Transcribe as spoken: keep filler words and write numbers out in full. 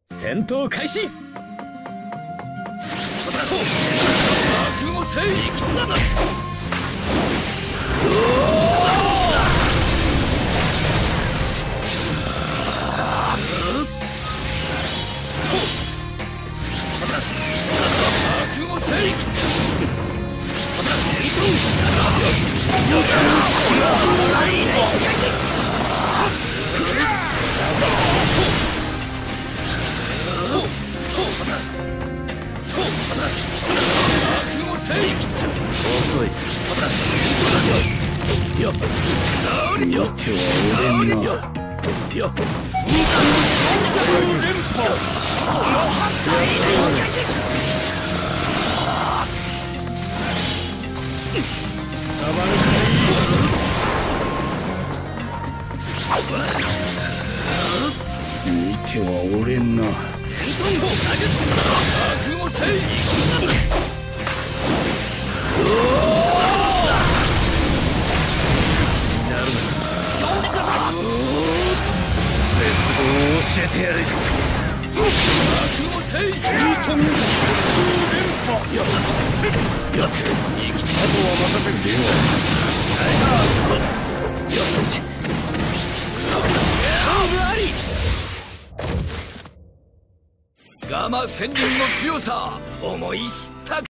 戦闘開始。覚悟せい。生きなだ。覚悟せい。遅い。よっよっ手は折れんな。よっ見ては折れんな。覚悟せい。絶望を教えてやる。覚悟せい。よっ生きたとは任せる。ではよし勝負あり。ガマ仙人の強さ思い知った。